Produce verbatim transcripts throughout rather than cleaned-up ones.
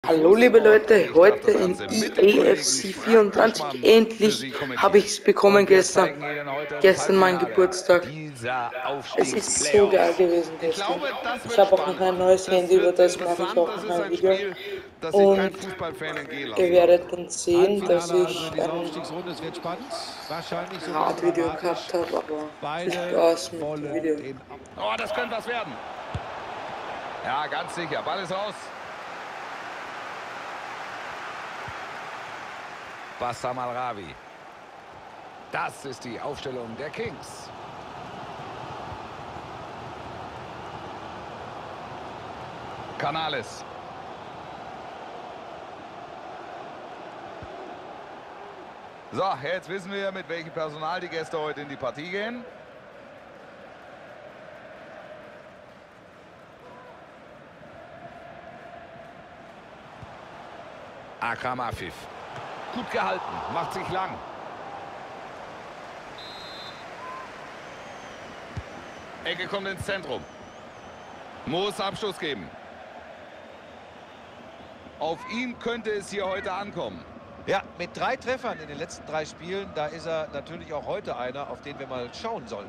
Hallo liebe Leute, heute in E A F C vierundzwanzig, endlich habe ich es bekommen gestern, gestern mein Geburtstag. Es ist so geil gewesen gestern. Ich habe auch noch ein neues Handy, über das mache ich auch noch ein Video. Und ihr werdet dann sehen, dass ich ein Radvideo gehabt habe, aber viel Spaß mit dem Video. Oh, das könnte was werden. Ja, ganz sicher. Ball ist raus. Bassam Al-Rawi. Das ist die Aufstellung der Kings. Canales. So, jetzt wissen wir, mit welchem Personal die Gäste heute in die Partie gehen. Akram Afif. Gut gehalten, macht sich lang. Ecke kommt ins Zentrum. Muss Abschluss geben. Auf ihn könnte es hier heute ankommen. Ja, mit drei Treffern in den letzten drei Spielen, da ist er natürlich auch heute einer, auf den wir mal schauen sollen.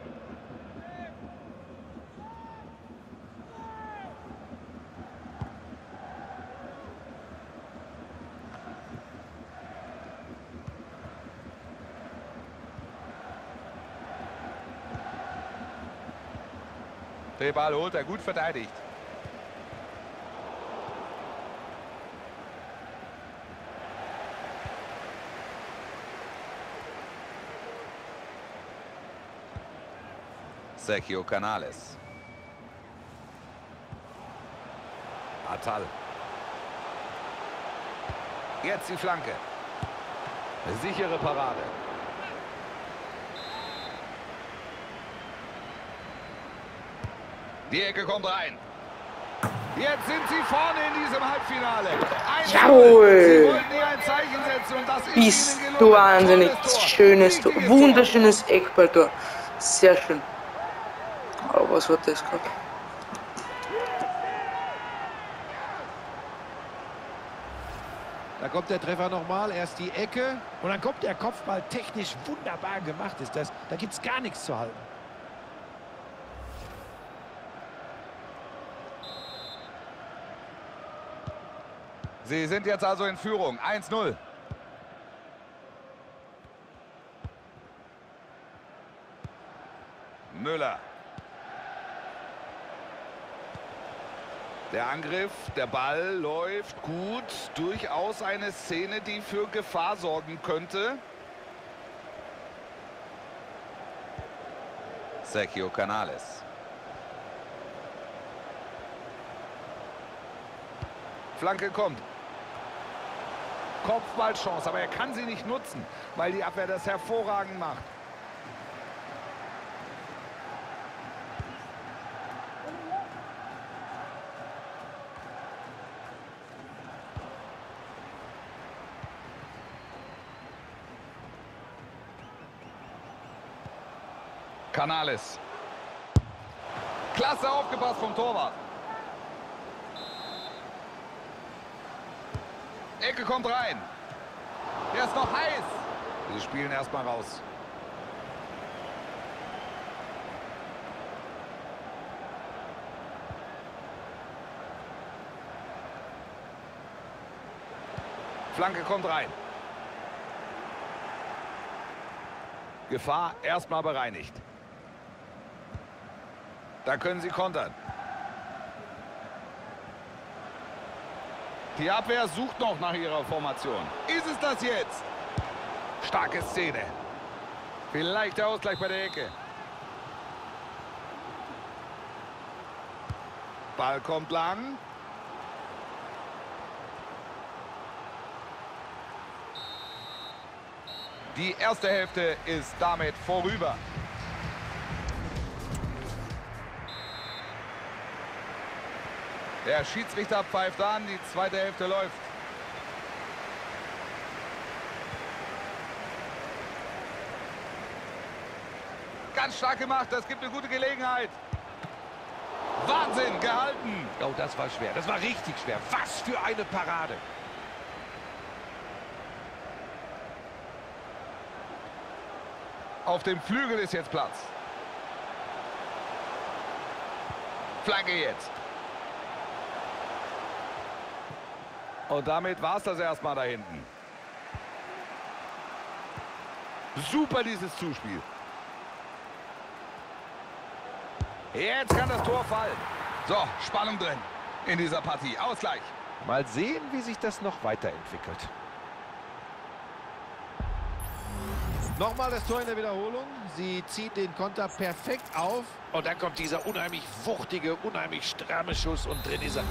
Den Ball holt er, gut verteidigt. Sergio Canales. Atal. Jetzt die Flanke. Eine sichere Parade. Die Ecke kommt rein. Jetzt sind sie vorne in diesem Halbfinale. Jawohl! Sie wollten hier ein Zeichen setzen und das ist Bist ihnen du gelungen. wahnsinnig Tolles Tor. schönes Tor, Wichtiges wunderschönes Eckballtor. Sehr schön. Aber was war das gerade? Da kommt der Treffer nochmal, erst die Ecke und dann kommt der Kopfball, technisch wunderbar gemacht ist das. Da gibt es gar nichts zu halten. Sie sind jetzt also in Führung. eins null. Müller. Der Angriff, der Ball läuft gut. Durchaus eine Szene, die für Gefahr sorgen könnte. Sergio Canales. Flanke kommt. Kopfballchance, aber er kann sie nicht nutzen, weil die Abwehr das hervorragend macht. Canales. Klasse aufgepasst vom Torwart. Ecke kommt rein. Der ist noch heiß. Wir spielen erstmal raus. Flanke kommt rein. Gefahr erstmal bereinigt. Da können sie kontern. Die Abwehr sucht noch nach ihrer Formation. Ist es das jetzt? Starke Szene. Vielleicht der Ausgleich bei der Ecke. Ball kommt lang. Die erste Hälfte ist damit vorüber. Der Schiedsrichter pfeift an, die zweite Hälfte läuft. Ganz stark gemacht, das gibt eine gute Gelegenheit. Wahnsinn, gehalten. Oh, das war schwer. Das war richtig schwer. Was für eine Parade. Auf dem Flügel ist jetzt Platz. Flanke jetzt. Und damit war es das erstmal da hinten. Super dieses Zuspiel. Jetzt kann das Tor fallen. So, Spannung drin in dieser Partie. Ausgleich. Mal sehen, wie sich das noch weiterentwickelt. Nochmal das Tor in der Wiederholung. Sie zieht den Konter perfekt auf. Und dann kommt dieser unheimlich wuchtige, unheimlich stramme Schuss und drin ist er.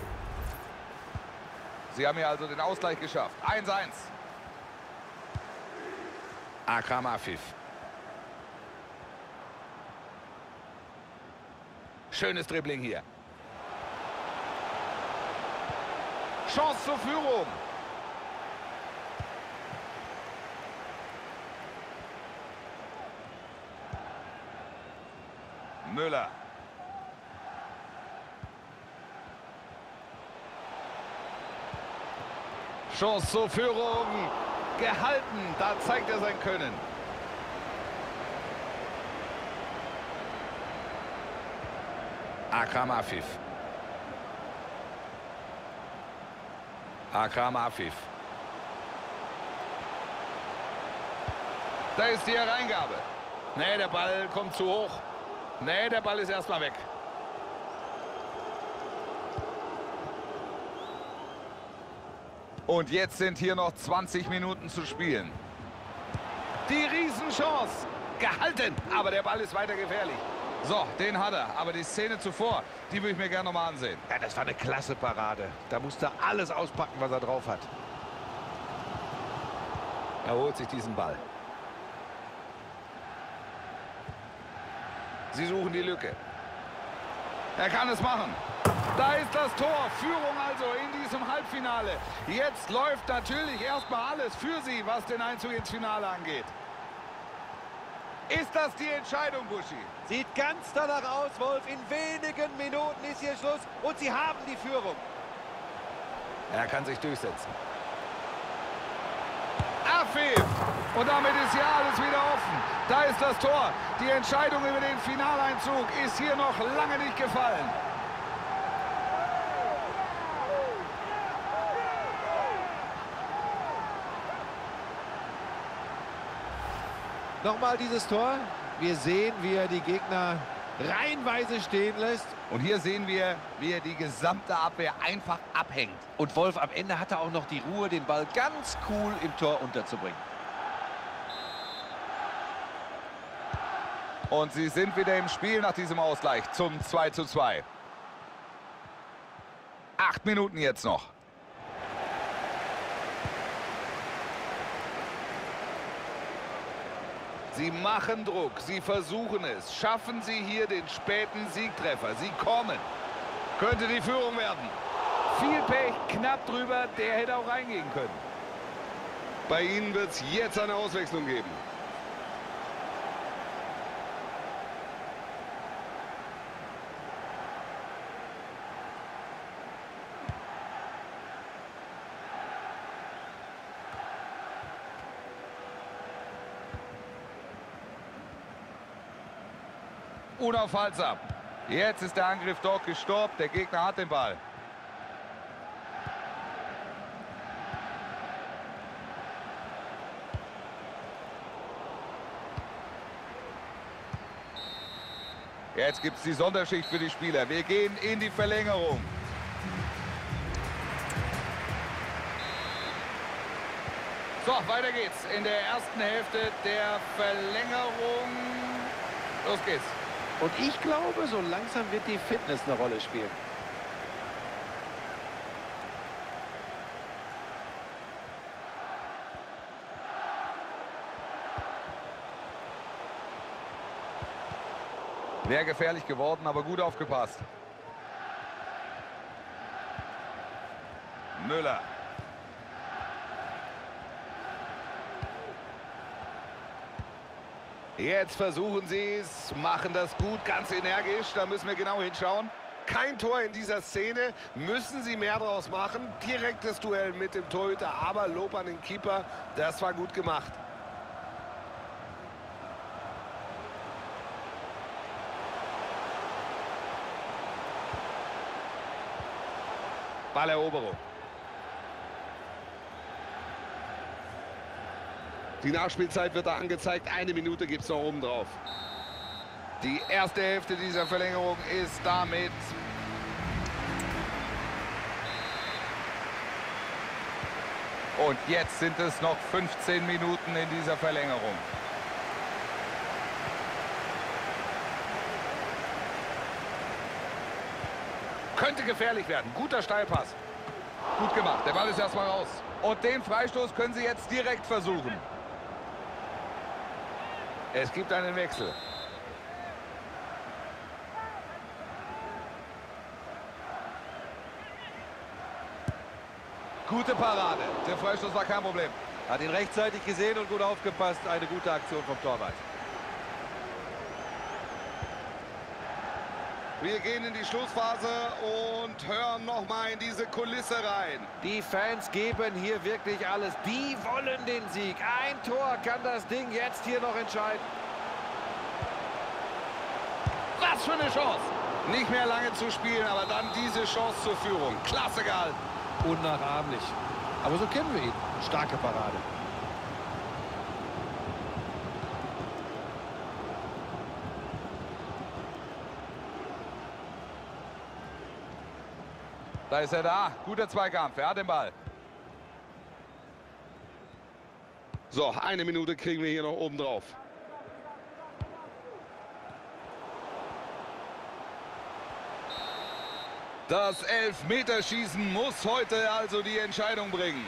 Sie haben hier also den Ausgleich geschafft. eins eins. Akram Afif. Schönes Dribbling hier. Chance zur Führung. Müller. Chance zur Führung. Gehalten. Da zeigt er sein Können. Akram Afif. Akram Afif. Da ist die Hereingabe. Nee, der Ball kommt zu hoch. Nee, der Ball ist erstmal weg. Und jetzt sind hier noch zwanzig Minuten zu spielen. Die Riesenchance. Gehalten, aber der Ball ist weiter gefährlich. So, den hat er. Aber die Szene zuvor, die würde ich mir gerne nochmal ansehen. Ja, das war eine klasse Parade. Da musste er alles auspacken, was er drauf hat. Er holt sich diesen Ball. Sie suchen die Lücke. Er kann es machen. Da ist das Tor. Führung also in diesem Halbfinale. Jetzt läuft natürlich erstmal alles für sie, was den Einzug ins Finale angeht. Ist das die Entscheidung, Buschi? Sieht ganz danach aus, Wolf. In wenigen Minuten ist hier Schluss und sie haben die Führung. Er kann sich durchsetzen. Afif! Und damit ist hier alles wieder offen. Da ist das Tor. Die Entscheidung über den Finaleinzug ist hier noch lange nicht gefallen. Nochmal dieses Tor. Wir sehen, wie er die Gegner reihenweise stehen lässt. Und hier sehen wir, wie er die gesamte Abwehr einfach abhängt. Und Wolf, am Ende hat er auch noch die Ruhe, den Ball ganz cool im Tor unterzubringen. Und sie sind wieder im Spiel nach diesem Ausgleich zum zwei zu zwei. Acht Minuten jetzt noch. Sie machen Druck, sie versuchen es. Schaffen sie hier den späten Siegtreffer. Sie kommen. Könnte die Führung werden. Viel Pech, knapp drüber, der hätte auch reingehen können. Bei ihnen wird es jetzt eine Auswechslung geben. Unaufhaltsam. Jetzt ist der Angriff dort gestoppt. Der Gegner hat den Ball. Jetzt gibt es die Sonderschicht für die Spieler. Wir gehen in die Verlängerung. So, weiter geht's in der ersten Hälfte der Verlängerung. Los geht's. Und ich glaube, so langsam wird die Fitness eine Rolle spielen. Wäre gefährlich geworden, aber gut aufgepasst. Müller. Jetzt versuchen sie es, machen das gut, ganz energisch. Da müssen wir genau hinschauen. Kein Tor in dieser Szene, müssen sie mehr draus machen. Direktes Duell mit dem Torhüter, aber Lob an den Keeper, das war gut gemacht. Balleroberung. Die Nachspielzeit wird da angezeigt, eine Minute gibt es noch oben drauf. Die erste Hälfte dieser Verlängerung ist damit und jetzt sind es noch fünfzehn Minuten in dieser Verlängerung. Könnte gefährlich werden. Guter Steilpass. Gut gemacht. Der Ball ist erstmal raus. Und den Freistoß können sie jetzt direkt versuchen. Es gibt einen Wechsel. Gute Parade. Der Freistoß war kein Problem. Hat ihn rechtzeitig gesehen und gut aufgepasst. Eine gute Aktion vom Torwart. Wir gehen in die Schlussphase und hören noch mal in diese Kulisse rein. Die Fans geben hier wirklich alles. Die wollen den Sieg. Ein Tor kann das Ding jetzt hier noch entscheiden. Was für eine Chance. Nicht mehr lange zu spielen, aber dann diese Chance zur Führung. Klasse gehalten. Unnachahmlich. Aber so kennen wir ihn. Starke Parade. Da ist er da. Guter Zweikampf. Er hat den Ball. So, eine Minute kriegen wir hier noch oben drauf. Das Elfmeterschießen muss heute also die Entscheidung bringen.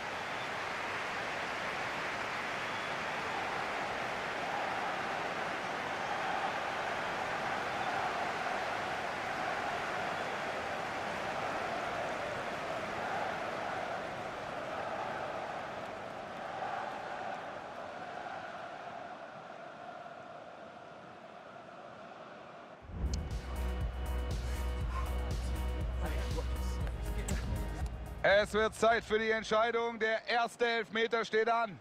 Es wird Zeit für die Entscheidung. Der erste Elfmeter steht an.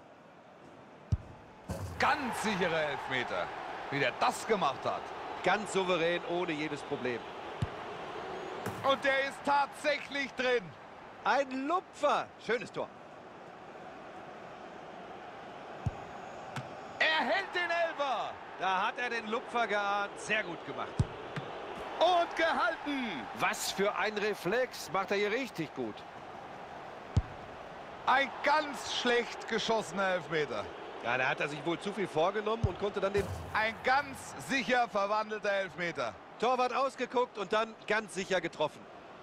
Ganz sichere Elfmeter. Wie der das gemacht hat. Ganz souverän, ohne jedes Problem. Und der ist tatsächlich drin. Ein Lupfer. Schönes Tor. Er hält den Elfer. Da hat er den Lupfer geahnt. Sehr gut gemacht. Und gehalten. Was für ein Reflex. Macht er hier richtig gut. Ein ganz schlecht geschossener Elfmeter. Ja, da hat er sich wohl zu viel vorgenommen und konnte dann den... Ein ganz sicher verwandelter Elfmeter. Torwart ausgeguckt und dann ganz sicher getroffen.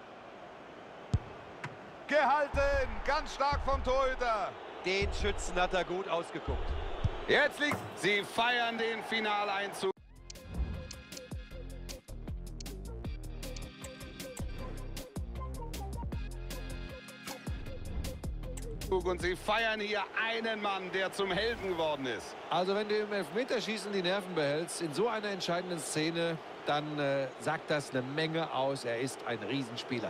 Gehalten. Ganz stark vom Torhüter. Den Schützen hat er gut ausgeguckt. Jetzt liegt... Sie feiern den Finaleinzug. Und sie feiern hier einen Mann, der zum Helden geworden ist. Also wenn du im Elfmeterschießen die Nerven behältst, in so einer entscheidenden Szene, dann äh, sagt das eine Menge aus. Er ist ein Riesenspieler.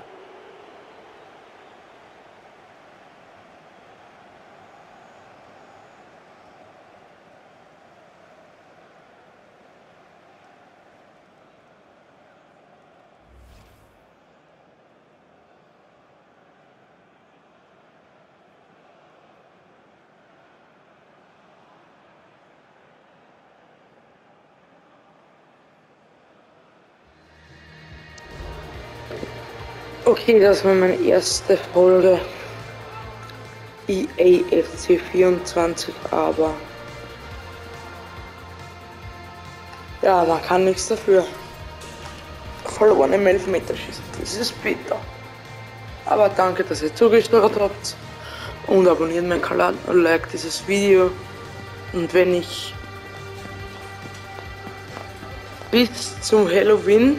Okay, das war meine erste Folge E A F C vierundzwanzig, aber ja, man kann nichts dafür. Verloren im Elfmeterschießen, das ist bitter. Aber danke, dass ihr zugeschaut habt und abonniert meinen Kanal und liked dieses Video. Und wenn ich bis zum Halloween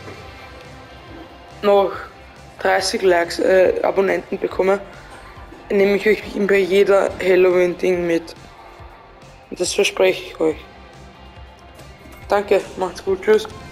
noch dreißig Likes, äh, Abonnenten bekomme, nehme ich euch bei jeder Halloween-Ding mit. Und das verspreche ich euch. Danke, macht's gut, tschüss.